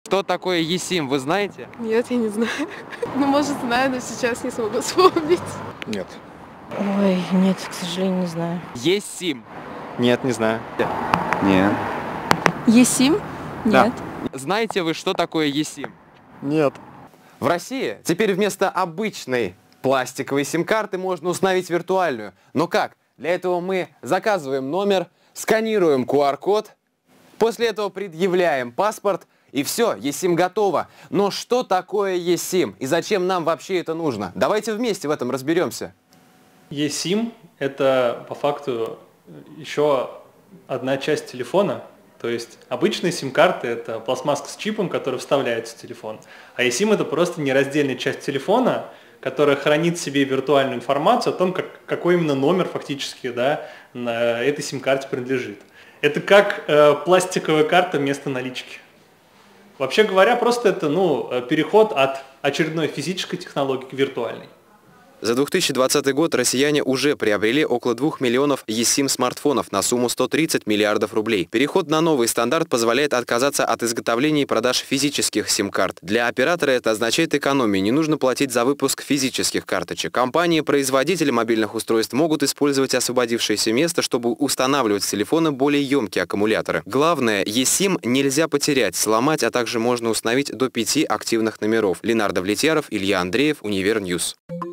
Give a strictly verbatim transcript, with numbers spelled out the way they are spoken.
Что такое eSIM, вы знаете? Нет, я не знаю. Ну, может, знаю, но сейчас не смогу вспомнить. Нет. Ой, нет, к сожалению, не знаю. eSIM. Нет, не знаю. Нет. eSIM? Да. Нет. Знаете вы, что такое eSIM? Нет. В России теперь вместо обычной пластиковой сим-карты можно установить виртуальную. Но как? Для этого мы заказываем номер, сканируем ку ар код, после этого предъявляем паспорт, и все, eSIM готово. Но что такое eSIM и зачем нам вообще это нужно? Давайте вместе в этом разберемся. eSIM – это по факту еще одна часть телефона. То есть обычные сим-карты – это пластмасска с чипом, который вставляется в телефон. А eSIM – это просто нераздельная часть телефона, которая хранит в себе виртуальную информацию о том, как, какой именно номер фактически, да, на этой сим-карте принадлежит. Это как э, пластиковая карта вместо налички. Вообще говоря, просто это ну, переход от очередной физической технологии к виртуальной. За две тысячи двадцатый год россияне уже приобрели около двух миллионов eSIM смартфонов на сумму сто тридцать миллиардов рублей. Переход на новый стандарт позволяет отказаться от изготовления и продаж физических сим-карт. Для оператора это означает экономию, не нужно платить за выпуск физических карточек. Компании-производители мобильных устройств могут использовать освободившееся место, чтобы устанавливать в телефоны более емкие аккумуляторы. Главное, eSIM нельзя потерять, сломать, а также можно установить до пяти активных номеров. Ленардо Влетьяров, Илья Андреев, Универньюз.